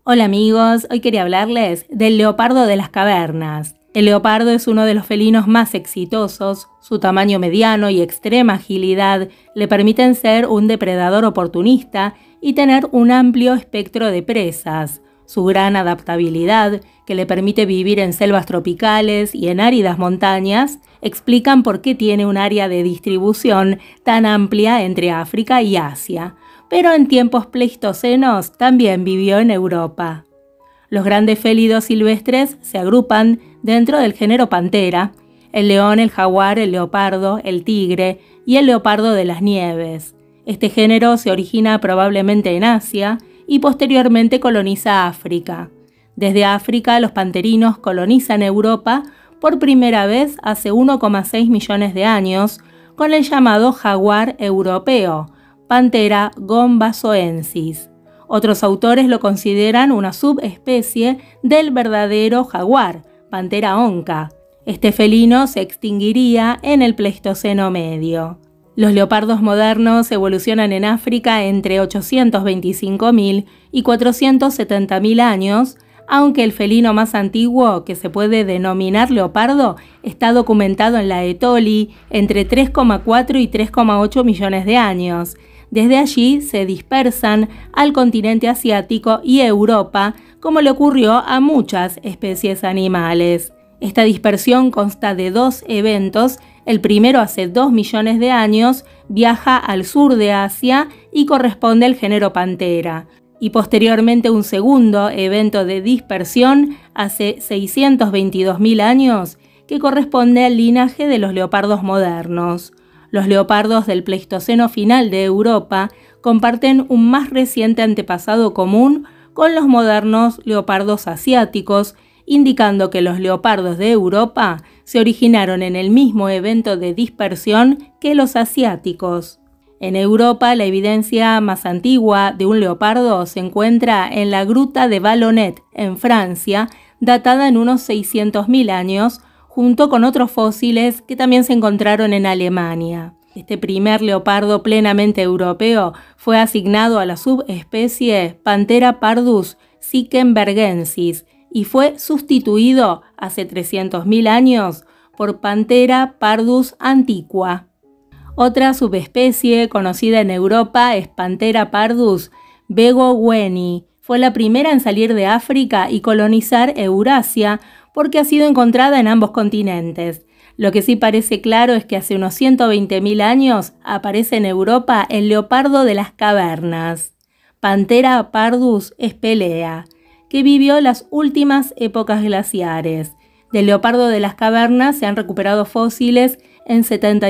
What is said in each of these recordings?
Hola amigos, hoy quería hablarles del leopardo de las cavernas. El leopardo es uno de los felinos más exitosos. Su tamaño mediano y extrema agilidad le permiten ser un depredador oportunista y tener un amplio espectro de presas. Su gran adaptabilidad, que le permite vivir en selvas tropicales y en áridas montañas, explican por qué tiene un área de distribución tan amplia entre África y Asia. Pero en tiempos pleistocenos también vivió en Europa. Los grandes félidos silvestres se agrupan dentro del género Panthera: el león, el jaguar, el leopardo, el tigre y el leopardo de las nieves. Este género se origina probablemente en Asia y posteriormente coloniza África. Desde África, los panterinos colonizan Europa por primera vez hace 1,6 millones de años con el llamado jaguar europeo, Panthera gombasoensis. Otros autores lo consideran una subespecie del verdadero jaguar, Panthera onca. Este felino se extinguiría en el Pleistoceno medio. Los leopardos modernos evolucionan en África entre 825.000 y 470.000 años, aunque el felino más antiguo que se puede denominar leopardo está documentado en la Etoli entre 3,4 y 3,8 millones de años. Desde allí se dispersan al continente asiático y Europa, como le ocurrió a muchas especies animales. Esta dispersión consta de dos eventos. El primero, hace 2 millones de años, viaja al sur de Asia y corresponde al género Panthera. Y posteriormente un segundo evento de dispersión hace 622.000 años, que corresponde al linaje de los leopardos modernos. Los leopardos del Pleistoceno final de Europa comparten un más reciente antepasado común con los modernos leopardos asiáticos, indicando que los leopardos de Europa se originaron en el mismo evento de dispersión que los asiáticos. En Europa, la evidencia más antigua de un leopardo se encuentra en la gruta de Vallonnet, en Francia, datada en unos 600.000 años, junto con otros fósiles que también se encontraron en Alemania. Este primer leopardo plenamente europeo fue asignado a la subespecie Panthera pardus sickenbergensis y fue sustituido hace 300.000 años por Panthera pardus antiqua. Otra subespecie conocida en Europa es Panthera pardus begoweni. Fue la primera en salir de África y colonizar Eurasia porque ha sido encontrada en ambos continentes. Lo que sí parece claro es que hace unos 120.000 años aparece en Europa el leopardo de las cavernas, Panthera pardus spelea, que vivió las últimas épocas glaciares. Del leopardo de las cavernas se han recuperado fósiles en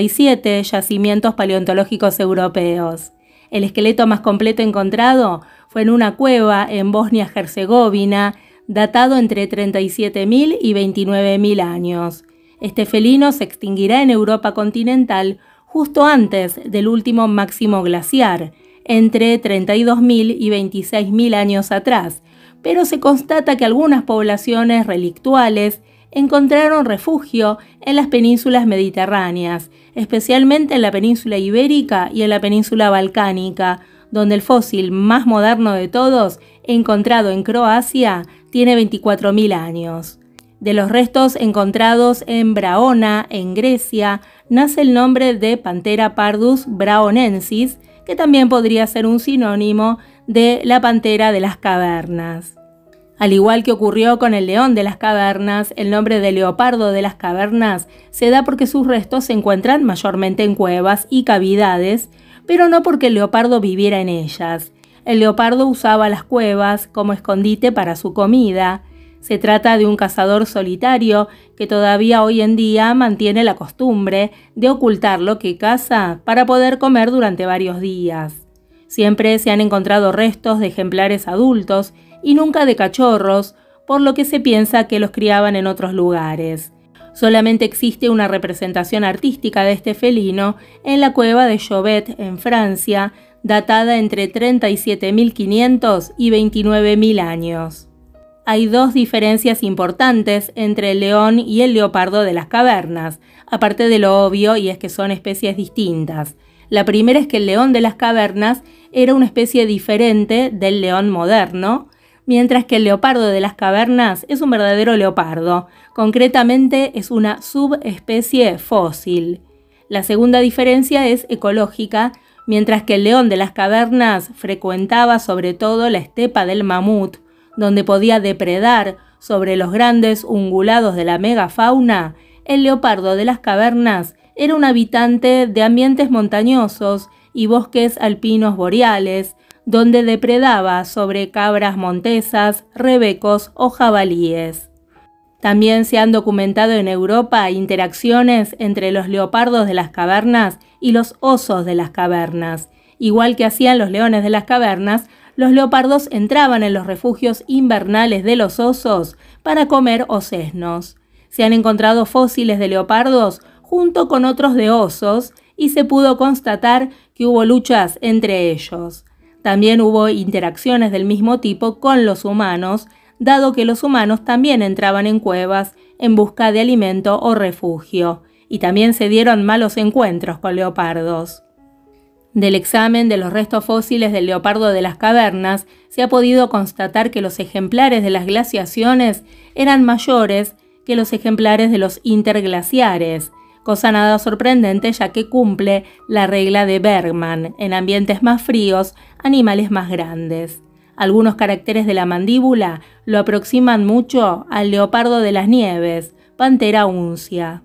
77 yacimientos paleontológicos europeos. El esqueleto más completo encontrado fue en una cueva en Bosnia-Herzegovina, datado entre 37.000 y 29.000 años. Este felino se extinguirá en Europa continental justo antes del último máximo glaciar, entre 32.000 y 26.000 años atrás, pero se constata que algunas poblaciones relictuales encontraron refugio en las penínsulas mediterráneas, especialmente en la península ibérica y en la península balcánica, donde el fósil más moderno de todos, encontrado en Croacia, tiene 24.000 años. De los restos encontrados en Braona, en Grecia, nace el nombre de Panthera pardus braonensis, que también podría ser un sinónimo de la pantera de las cavernas. Al igual que ocurrió con el león de las cavernas, el nombre de leopardo de las cavernas se da porque sus restos se encuentran mayormente en cuevas y cavidades, pero no porque el leopardo viviera en ellas. El leopardo usaba las cuevas como escondite para su comida. Se trata de un cazador solitario que todavía hoy en día mantiene la costumbre de ocultar lo que caza para poder comer durante varios días. Siempre se han encontrado restos de ejemplares adultos y nunca de cachorros, por lo que se piensa que los criaban en otros lugares. Solamente existe una representación artística de este felino en la cueva de Chauvet, en Francia, datada entre 37.500 y 29.000 años. Hay dos diferencias importantes entre el león y el leopardo de las cavernas, aparte de lo obvio, y es que son especies distintas. La primera es que el león de las cavernas era una especie diferente del león moderno, mientras que el leopardo de las cavernas es un verdadero leopardo, concretamente es una subespecie fósil. La segunda diferencia es ecológica, mientras que el león de las cavernas frecuentaba sobre todo la estepa del mamut, donde podía depredar sobre los grandes ungulados de la megafauna, el leopardo de las cavernas era un habitante de ambientes montañosos y bosques alpinos boreales, donde depredaba sobre cabras montesas, rebecos o jabalíes. También se han documentado en Europa interacciones entre los leopardos de las cavernas y los osos de las cavernas. Igual que hacían los leones de las cavernas, los leopardos entraban en los refugios invernales de los osos para comer osesnos. Se han encontrado fósiles de leopardos junto con otros de osos y se pudo constatar que hubo luchas entre ellos. También hubo interacciones del mismo tipo con los humanos, dado que los humanos también entraban en cuevas en busca de alimento o refugio, y también se dieron malos encuentros con leopardos. Del examen de los restos fósiles del leopardo de las cavernas, se ha podido constatar que los ejemplares de las glaciaciones eran mayores que los ejemplares de los interglaciares, cosa nada sorprendente ya que cumple la regla de Bergman: en ambientes más fríos, animales más grandes. Algunos caracteres de la mandíbula lo aproximan mucho al leopardo de las nieves, Panthera uncia.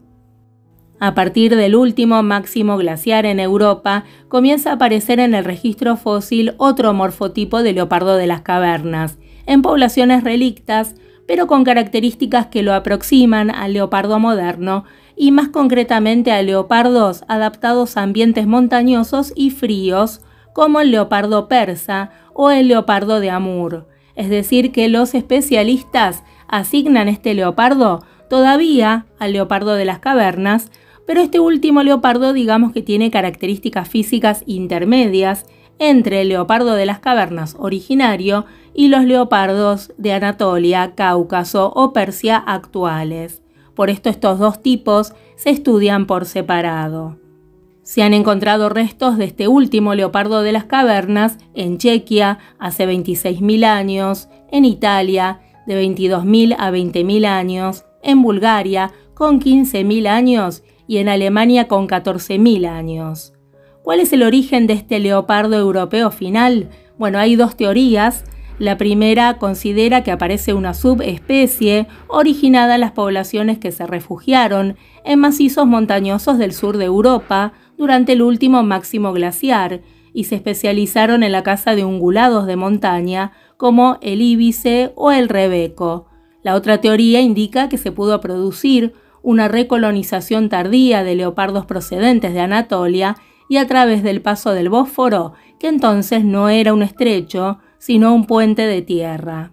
A partir del último máximo glaciar en Europa, comienza a aparecer en el registro fósil otro morfotipo de leopardo de las cavernas, en poblaciones relictas, pero con características que lo aproximan al leopardo moderno, y más concretamente a leopardos adaptados a ambientes montañosos y fríos, como el leopardo persa o el leopardo de Amur. Es decir, que los especialistas asignan este leopardo todavía al leopardo de las cavernas, pero este último leopardo digamos que tiene características físicas intermedias entre el leopardo de las cavernas originario y los leopardos de Anatolia, Cáucaso o Persia actuales. Por esto estos dos tipos se estudian por separado. Se han encontrado restos de este último leopardo de las cavernas en Chequia hace 26.000 años, en Italia de 22.000 a 20.000 años, en Bulgaria con 15.000 años y en Alemania con 14.000 años. ¿Cuál es el origen de este leopardo europeo final? Bueno, hay dos teorías. La primera considera que aparece una subespecie originada en las poblaciones que se refugiaron en macizos montañosos del sur de Europa durante el último máximo glaciar y se especializaron en la caza de ungulados de montaña como el íbice o el rebeco. La otra teoría indica que se pudo producir una recolonización tardía de leopardos procedentes de Anatolia y a través del paso del Bósforo, que entonces no era un estrecho, sino un puente de tierra.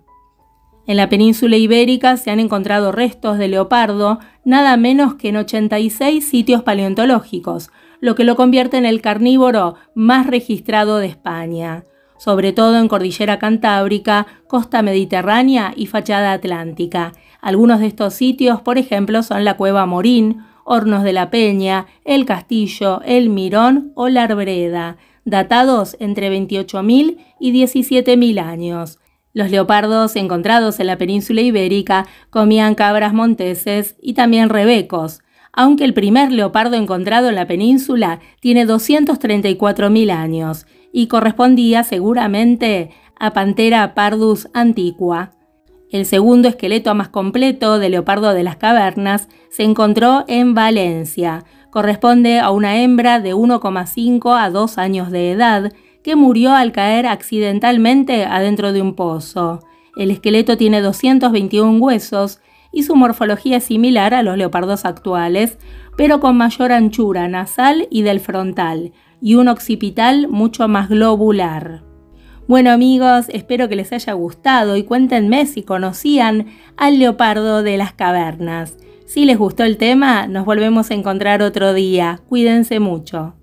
En la península ibérica se han encontrado restos de leopardo nada menos que en 86 sitios paleontológicos, lo que lo convierte en el carnívoro más registrado de España, sobre todo en Cordillera Cantábrica, costa mediterránea y fachada atlántica. Algunos de estos sitios, por ejemplo, son la Cueva Morín, Hornos de la Peña, El Castillo, El Mirón o La Arbreda, datados entre 28.000 y 17.000 años. Los leopardos encontrados en la península ibérica comían cabras monteses y también rebecos, aunque el primer leopardo encontrado en la península tiene 234.000 años y correspondía seguramente a Panthera pardus antiqua. El segundo esqueleto más completo de leopardo de las cavernas se encontró en Valencia. Corresponde a una hembra de 1,5 a 2 años de edad que murió al caer accidentalmente adentro de un pozo. El esqueleto tiene 221 huesos y su morfología es similar a los leopardos actuales, pero con mayor anchura nasal y del frontal, y un occipital mucho más globular. Bueno amigos, espero que les haya gustado y cuéntenme si conocían al leopardo de las cavernas. Si les gustó el tema, nos volvemos a encontrar otro día. Cuídense mucho.